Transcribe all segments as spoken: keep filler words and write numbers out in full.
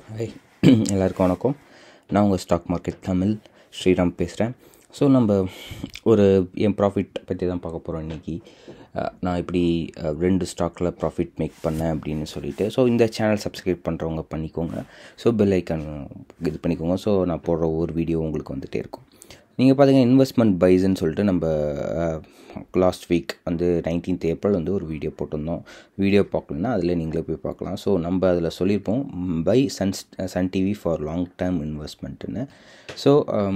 High எல்லாருக்கும் வணக்கம். நான் உங்கள் ஸ்டாக் மார்க்கெட் தமிழ் ஸ்ரீராம் பேசுகிறேன். ஸோ நம்ம ஒரு என் ப்ராஃபிட் பற்றி தான் பார்க்க போகிறோம் இன்றைக்கி. நான் இப்படி ரெண்டு ஸ்டாக்கில் ப்ராஃபிட் மேக் பண்ணேன் அப்படின்னு சொல்லிட்டு. ஸோ இந்த சேனல் சப்ஸ்கிரைப் பண்ணுறவங்க பண்ணிக்கோங்க. ஸோ பெல் ஐக்கான் இது பண்ணிக்கோங்க. ஸோ நான் போடுற ஒரு வீடியோ உங்களுக்கு வந்துகிட்டே இருக்கும். நீங்கள் பார்த்தீங்கன்னா இன்வெஸ்ட்மெண்ட் பைஸ்ன்னு சொல்லிட்டு நம்ம லாஸ்ட் வீக் வந்து நைன்டீன்த் ஏப்ரல் வந்து ஒரு வீடியோ போட்டிருந்தோம். வீடியோ பார்க்கலன்னா அதில் நீங்களே போய் பார்க்கலாம். ஸோ நம்ம அதில் சொல்லியிருப்போம் buy Sun Sun TV for long term இன்வெஸ்ட்மெண்ட்டுன்னு. So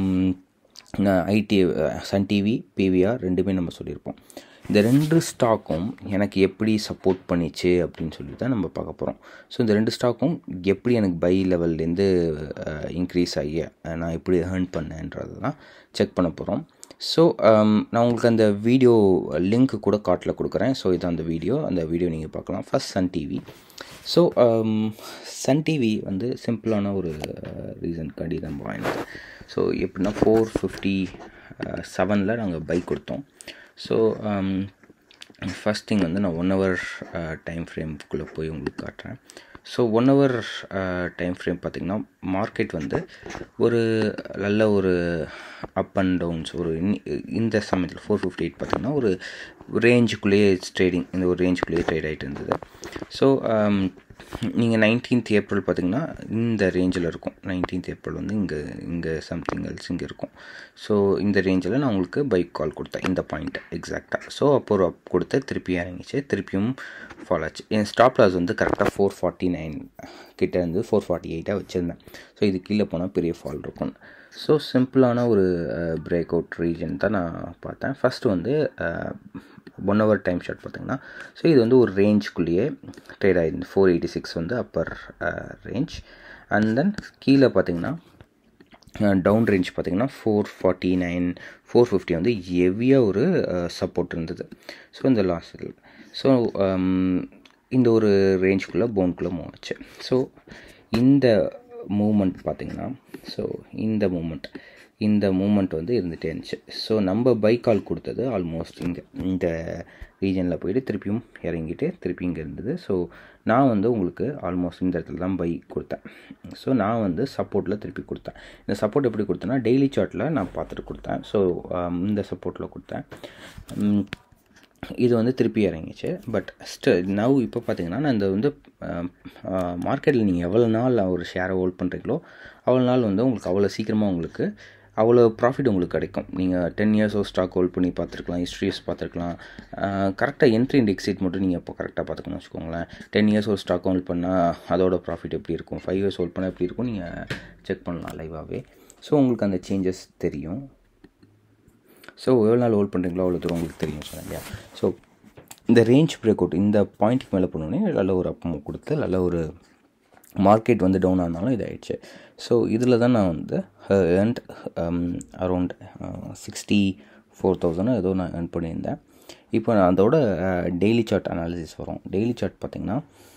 IT Sun TV PVR ரெண்டுமே நம்ம சொல்லியிருப்போம். இந்த ரெண்டு ஸ்டாக்கும் எனக்கு எப்படி சப்போர்ட் பண்ணிச்சு அப்படின்னு சொல்லி தான் நம்ம பார்க்க போகிறோம். ஸோ இந்த ரெண்டு ஸ்டாக்கும் எப்படி எனக்கு பை லெவல்லேருந்து இன்க்ரீஸ் ஆகி நான் எப்படி ஏர்ன் பண்ணேன்றது தான் செக் பண்ண போகிறோம். ஸோ நான் உங்களுக்கு அந்த வீடியோ லிங்க் கூட கார்ட்டில் கொடுக்குறேன். ஸோ இதான் அந்த வீடியோ அந்த வீடியோ நீங்கள் பார்க்கலாம். First Sun TV. So Sun TV வந்து சிம்பிளான ஒரு ரீசன்காண்டி நம்ம வாங்கினது. ஸோ எப்படின்னா ஃபோர் ஃபிஃப்டி செவனில் நாங்கள் பை கொடுத்தோம். ஸோ ஃபஸ்ட் திங் வந்து நான் ஒன் ஹவர் டைம் ஃப்ரேம்குள்ளே போய் உங்களுக்கு காட்டுறேன். So one hour time frame பார்த்திங்கன்னா மார்க்கெட் வந்து ஒரு நல்ல ஒரு அப் அண்ட் டவுன்ஸ் ஒரு இந்த சமயத்தில் ஃபோர் ஃபிஃப்டி எயிட் பார்த்திங்கன்னா ஒரு ரேஞ்சுக்குள்ளேயே ட்ரேடிங் இந்த ஒரு ரேஞ்சுக்குள்ளேயே ட்ரேட் ஆகிட்டு இருந்தது. ஸோ நீங்கள் நைன்டீன்த் ஏப்ரல் பார்த்திங்கன்னா இந்த ரேஞ்சில் இருக்கும். நைன்டீன்த் ஏப்ரல் வந்து இங்கே இங்கே சம்திங் எல்ஸ் இங்கே இருக்கும். ஸோ இந்த ரேஞ்சில் நான் உங்களுக்கு பைக் கால் கொடுத்தேன் இந்த பாயிண்ட் எக்ஸாக்டாக. ஸோ அப்போ ஒரு அப் கொடுத்து திருப்பி இறங்கிச்சு, திருப்பியும் ஃபால் ஆச்சு. என் ஸ்டாப் லாஸ் வந்து கரெக்டாக ஃபோர் ஃபார்ட்டி நைன் கிட்டே இருந்து ஃபோர் ஃபார்ட்டி எயிட்டாக வச்சுருந்தேன். ஸோ இது கீழே போனால் பெரிய ஃபால் இருக்கும். ஸோ சிம்பிளான ஒரு பிரேக் அவுட் ரீஜன் தான் நான் பார்த்தேன். ஃபஸ்ட்டு வந்து ஒன் ஹவர் டைம் ஷார்ட் பார்த்திங்கன்னா ஸோ இது வந்து ஒரு ரேஞ்சுக்குள்ளேயே ட்ரேட் ஆகிருந்து ஃபோர் எயிட்டி சிக்ஸ் வந்து அப்பர் ரேஞ்ச். அண்ட் தென் கீழே பார்த்திங்கன்னா டவுன் ரேஞ்ச் பார்த்திங்கன்னா four forty nine four fifty வந்து ஹெவியாக ஒரு சப்போர்ட் இருந்தது. ஸோ இந்த லாஸ்ட் ஸோ இந்த ஒரு ரேஞ்சுக்குள்ளே போன்குள்ளே மூவ் ஆச்சு. ஸோ இந்த மூமெண்ட் பார்த்திங்கன்னா ஸோ இந்த மூமெண்ட் இந்த மூமெண்ட் வந்து இருந்துகிட்டே இருந்துச்சு. ஸோ நம்ம பை கால் கொடுத்தது ஆல்மோஸ்ட் இங்கே இந்த ரீஜனில் போய்ட்டு திருப்பியும் இறங்கிட்டு திருப்பி இங்கே இருந்தது. ஸோ நான் வந்து உங்களுக்கு ஆல்மோஸ்ட் இந்த இடத்துல தான் பை கொடுத்தேன். ஸோ நான் வந்து சப்போர்ட்டில் திருப்பி கொடுத்தேன். இந்த சப்போர்ட் எப்படி கொடுத்தேன்னா டெய்லி சார்ட்டில் நான் பார்த்துட்டு கொடுத்தேன். ஸோ இந்த சப்போர்ட்டில் கொடுத்தேன். இது வந்து திருப்பி இறங்கிச்சு. பட் ஸ்ட நவ் இப்போ பார்த்தீங்கன்னா நான் இந்த வந்து மார்க்கெட்டில் நீங்கள் எவ்வளோ நாள் ஒரு ஷேரை ஹோல்ட் பண்ணுறீங்களோ அவ்வளோ நாள் வந்து உங்களுக்கு அவ்வளோ சீக்கிரமாக உங்களுக்கு அவ்வளோ ப்ராஃபிட் உங்களுக்கு கிடைக்கும். நீங்கள் டென் இயர்ஸ் ஒரு ஸ்டாக் ஹோல்ட் பண்ணி பார்த்துருக்கலாம், ஹிஸ்ட்ரிஸ் பார்த்துருக்கலாம். கரெக்டாக என்ட்ரி அண்ட் எக்ஸிட் மட்டும் நீங்கள் இப்போ கரெக்டாக பார்த்துக்கணும்னு வச்சுக்கோங்களேன். டென் இயர்ஸ் ஒரு ஸ்டாக் ஹோல்ட் பண்ணால் அதோட ப்ராஃபிட் எப்படி இருக்கும், ஃபைவ் இயர்ஸ் ஹோல்ட் பண்ணால் எப்படி இருக்கும் நீங்கள் செக் பண்ணலாம் லைவாகவே. ஸோ உங்களுக்கு அந்த சேஞ்சஸ் தெரியும். ஸோ எவ்வளோ நாள் ஹோல்ட் பண்ணுறீங்களோ அவ்வளோ தூரம் உங்களுக்கு தெரியும் சொன்னேன் இல்லையா. ஸோ இந்த ரேஞ்ச் பிரேக் அவுட் இந்த பாயிண்ட்டுக்கு மேலே போனோடனே நல்ல ஒரு அப்பம் கொடுத்து நல்ல ஒரு மார்க்கெட் வந்து டவுன் ஆனாலும் இதாகிடுச்சு. ஸோ இதில் தான் நான் வந்து earned around sixty four thousand ஏதோ நான் ஏர்ன் பண்ணியிருந்தேன். இப்போ நான் அதோட டெய்லி சார்ட் அனாலிசிஸ் வரும். டெய்லி சார்ட் பார்த்திங்கன்னா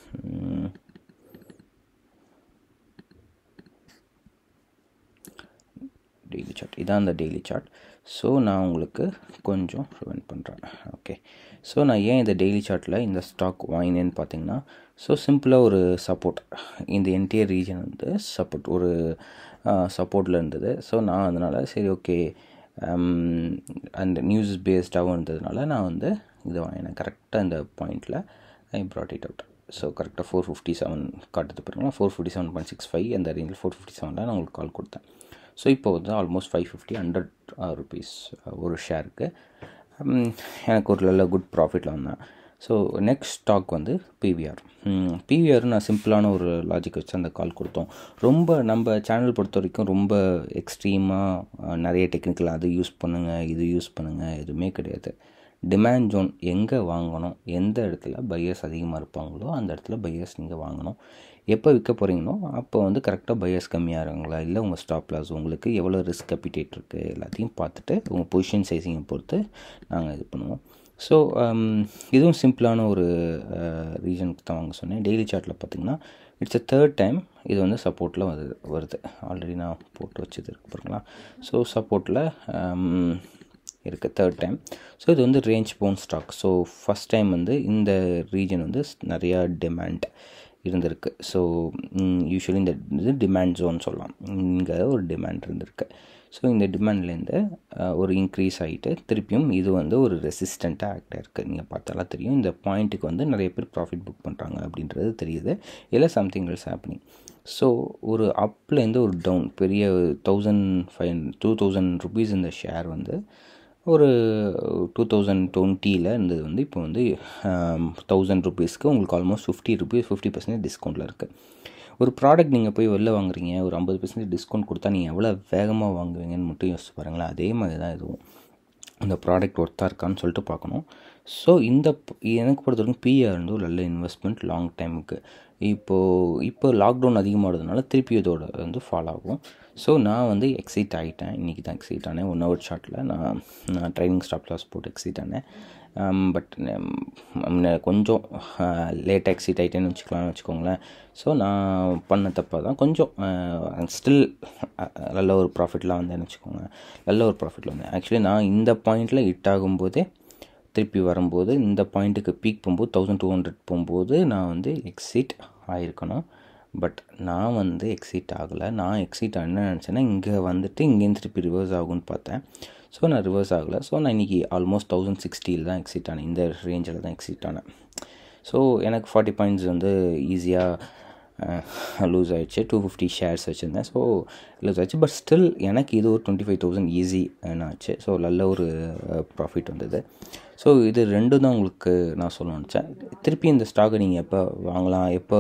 டெய்லி சார்ட் இதான் அந்த டெய்லி சார்ட். ஸோ நான் உங்களுக்கு கொஞ்சம் ரிவைண்ட் பண்ணுறேன். ஓகே. ஸோ நான் ஏன் இந்த டெய்லி சார்ட்டில் இந்த ஸ்டாக் வாங்கினேன்னு பார்த்தீங்கன்னா ஸோ சிம்பிளாக ஒரு சப்போர்ட் இந்த என்டையர் ரீஜன் வந்து சப்போர்ட் ஒரு சப்போர்ட்டில் இருந்தது. ஸோ நான் அதனால் சரி ஓகே அந்த நியூஸ் பேஸ்டாகவும் இருந்ததுனால நான் வந்து இதை வாங்கினேன். கரெக்டாக இந்த பாயிண்டில் I brought it out. So கரெக்டாக ஃபோர் ஃபிஃப்டி செவன் காட்டுது பாருங்களா. Four fifty seven point six five அந்த ரேஞ்சில் ஃபோர் ஃபிஃப்டி செவனில் நான் உங்களுக்கு கால் கொடுத்தேன். ஸோ இப்போ வந்து almost five fifty hundred rupees ஒரு ஷேருக்கு எனக்கு ஒரு நல்ல குட் ப்ராஃபிட்டில் வந்தேன். ஸோ நெக்ஸ்ட் ஸ்டாக் வந்து பிவிஆர். பிவிஆர் நான் சிம்பிளான ஒரு லாஜிக் வச்சு அந்த கால் கொடுத்தோம். ரொம்ப நம்ம சேனல் பொறுத்த வரைக்கும் ரொம்ப எக்ஸ்ட்ரீமாக நிறைய டெக்னிக்கல் அது யூஸ் பண்ணுங்கள் இது யூஸ் பண்ணுங்கள் எதுவுமே கிடையாது. டிமாண்ட் ஜோன் எங்கே வாங்கணும், எந்த இடத்துல பையர்ஸ் அதிகமாக இருப்பாங்களோ அந்த இடத்துல பையர்ஸ் நீங்கள் வாங்கணும். எப்போ விற்க போகிறீங்களோ அப்போ வந்து கரெக்டாக பையர்ஸ் கம்மியாகிறாங்களா இல்லை உங்கள் ஸ்டாப் லாஸ் உங்களுக்கு எவ்வளோ ரிஸ்க் அப்பிடேட் இருக்குது எல்லாத்தையும் பார்த்துட்டு உங்கள் பொசிஷன் சைஸிங்கை பொறுத்து நாங்கள் இது பண்ணுவோம். ஸோ இதுவும் சிம்பிளான ஒரு ரீசனுக்கு தான் வாங்க சொன்னேன். டெய்லி சார்ட்டில் பார்த்திங்கன்னா இட்ஸ் எ தேர்ட் டைம் இது வந்து சப்போர்ட்டில் வருது வருது ஆல்ரெடி நான் போட்டு வச்சது இருக்கு பாருங்களா. ஸோ சப்போர்ட்டில் இருக்குது தேர்ட் டைம். ஸோ இது வந்து ரேஞ்ச் பவுன் ஸ்டாக். ஸோ ஃபஸ்ட் டைம் வந்து இந்த ரீஜன் வந்து நிறையா டிமாண்ட் இருந்திருக்கு. ஸோ யூஸ்வலி இந்த இது டிமாண்ட் ஜோன் சொல்லலாம். இங்கே ஒரு டிமாண்ட் இருந்திருக்கு. ஸோ இந்த டிமாண்ட்லேருந்து ஒரு இன்க்ரீஸ் ஆகிட்டு திருப்பியும் இது வந்து ஒரு ரெசிஸ்டண்ட்டாக ஆக்ட் ஆகிருக்கு. நீங்கள் பார்த்தாலாம் தெரியும், இந்த பாயிண்ட்டுக்கு வந்து நிறைய பேர் ப்ராஃபிட் புக் பண்ணுறாங்க அப்படின்றது தெரியுது. இல்லை சம்திங் இல்ஸ் ஹேப்பனிங். ஸோ ஒரு அப்லேருந்து ஒரு டவுன் பெரிய thousand five two thousand rupees இந்த ஷேர் வந்து ஒரு டூ தௌசண்ட் டுவெண்ட்டியில் இருந்தது வந்து இப்போ வந்து தௌசண்ட் ருபீஸ்க்கு உங்களுக்கு almost fifty rupees fifty percentage டிஸ்கவுண்ட்டில் இருக்குது. ஒரு ப்ராடக்ட் நீங்கள் போய் வெளில வாங்குறீங்க, ஒரு ஐம்பது பர்சன்டேஜ் டிஸ்கவுண்ட் கொடுத்தா நீங்கள் எவ்வளோ வேகமாக வாங்குவீங்கன்னு மட்டும் யோசிச்சு பாருங்களேன். அதே மாதிரி தான் இதுவும் அந்த ப்ராடக்ட் ஒர்த்தாக இருக்கான்னு சொல்லிட்டு பார்க்கணும். ஸோ இந்த எனக்கு பொறுத்த வரைக்கும் பிஆர் வந்து ஒரு நல்ல இன்வெஸ்ட்மெண்ட் லாங் டைமுக்கு. இப்போது இப்போ லாக்டவுன் அதிகமாகிறதுனால திருப்பி இதோட வந்து ஃபாலோ ஆகும். ஸோ நான் வந்து எக்ஸைட் ஆகிட்டேன். இன்றைக்கி தான் எக்ஸைட் ஆனேன். ஒன் ஹவர் ஷார்ட்டில் நான் நான் ட்ரைனிங் ஸ்டாப் லாஸ் போட்டு எக்ஸைட் ஆனேன். பட் கொஞ்சம் லேட்டாக எக்ஸைட் ஆகிட்டேன்னு வச்சுக்கலாம்னு வச்சுக்கோங்களேன். ஸோ நான் பண்ண தப்பாக தான் கொஞ்சம் ஸ்டில் நல்ல ஒரு ப்ராஃபிட்லாம் வந்தேன்னு வச்சுக்கோங்க. நல்ல ஒரு ப்ராஃபிட்டில் வந்தேன். ஆக்சுவலி நான் இந்த பாயிண்டில் ஹிட் ஆகும்போதே திருப்பி வரும்போது இந்த பாயிண்ட்டுக்கு பீக் போகும்போது தௌசண்ட் டூ ஹண்ட்ரட் போகும்போது நான் வந்து எக்ஸிட் ஆகிருக்கணும். பட் நான் வந்து எக்ஸிட் ஆகலை. நான் எக்ஸிட் என்ன நினச்சேன்னா இங்கே வந்துட்டு இங்கேருந்து திருப்பி ரிவர்ஸ் ஆகும்னு பார்த்தேன். ஸோ நான் ரிவர்ஸ் ஆகலை. ஸோ நான் இன்றைக்கி ஆல்மோஸ்ட் தௌசண்ட் சிக்ஸ்டியில் தான் எக்ஸிட் ஆனேன். இந்த ரேஞ்சில் தான் எக்ஸிட் ஆனேன். ஸோ எனக்கு ஃபார்ட்டி பாயிண்ட்ஸ் வந்து ஈஸியாக லூஸ் ஆகிடுச்சு. டூ ஃபிஃப்டி ஷேர்ஸ் வச்சுருந்தேன். ஸோ லூஸ் ஆகிடுச்சு. பட் ஸ்டில் எனக்கு இது ஒரு டுவெண்ட்டி ஃபைவ் தௌசண்ட் ஈஸி ஆச்சு. ஸோ நல்ல ஒரு ப்ராஃபிட் வந்தது. ஸோ இது ரெண்டும் தான் உங்களுக்கு நான் சொல்ல நினச்சேன். திருப்பி இந்த ஸ்டாக்கை நீங்கள் எப்போ வாங்கலாம், எப்போ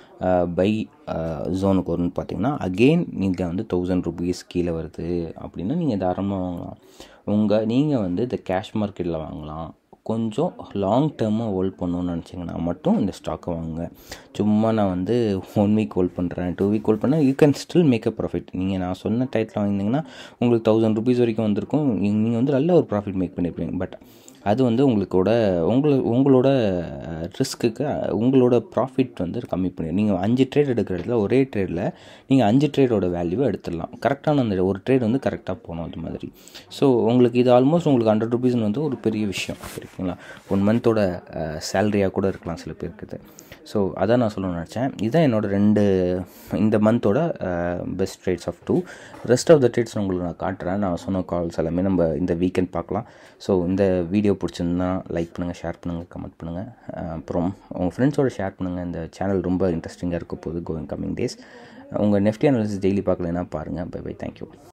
பை ஜோனுக்கு வரும்னு பார்த்தீங்கன்னா அகெயின் நீங்கள் வந்து தௌசண்ட் ருபீஸ் கீழே வருது அப்படின்னா நீங்கள் தாராளமாக வாங்கலாம். உங்கள் நீங்கள் வந்து இந்த கேஷ் மார்க்கெட்டில் வாங்கலாம். கொஞ்சம் லாங் டேர்மாக ஹோல்ட் பண்ணணும்னு நினச்சிங்கன்னா மட்டும் இந்த ஸ்டாக்கை வாங்குங்க. சும்மா நான் வந்து ஒன் வீக் ஹோல்ட் பண்ணுறேன், டூ வீக் ஹோல்ட் பண்ணால் you can still make a profit. நீங்கள் நான் சொன்ன டைட்டில் வாங்கினீங்கன்னா உங்களுக்கு தௌசண்ட் ருபீஸ் வரைக்கும் வந்திருக்கும். நீங்கள் வந்து நல்ல ஒரு ப்ராஃபிட் மேக் பண்ணியிருப்பீங்க. பட் அது வந்து உங்களுக்கோட உங்களை உங்களோட ரிஸ்க்குக்கு உங்களோட ப்ராஃபிட் வந்து கம்மி பண்ணி நீங்கள் அஞ்சு ட்ரேட் எடுக்கிற இடத்துல ஒரே ட்ரேடில் நீங்கள் அஞ்சு ட்ரேடோட வேல்யூவை எடுத்துடலாம். கரெக்டான அந்த ஒரு ட்ரேட் வந்து கரெக்டாக போகணும் அது மாதிரி. ஸோ உங்களுக்கு இது ஆல்மோஸ்ட் உங்களுக்கு ஹண்ட்ரட் ருபீஸ்னு வந்து ஒரு பெரிய விஷயம் சரிங்களா. ஒன் மந்தோட சேலரியாக கூட இருக்கலாம் சில பேருக்கு இது. ஸோ அதான் நான் சொல்லணும்னு நினச்சேன். இதுதான் என்னோடய ரெண்டு இந்த மந்தோட best trades of two. Rest of the trades உங்களுக்கு நான் காட்டுறேன். நான் சொன்ன கால்ஸ் எல்லாமே நம்ம இந்த வீக்கெண்ட் பார்க்கலாம். ஸோ இந்த வீடியோ பிடிச்சிருந்தா லைக் பண்ணுங்கள், ஷேர் பண்ணுங்கள், கமெண்ட் பண்ணுங்கள். அப்புறம் உங்கள் ஃப்ரெண்ட்ஸோடு ஷேர் பண்ணுங்கள். இந்த சேனல் ரொம்ப இன்ட்ரெஸ்டிங்காக இருக்க போகுது கோயிங் கம்மிங் டேஸ். உங்கள் நெஃப்டி அனாலிசிஸ் டெய்லி பார்க்கலன்னா பாருங்கள். Bye bye, thank you.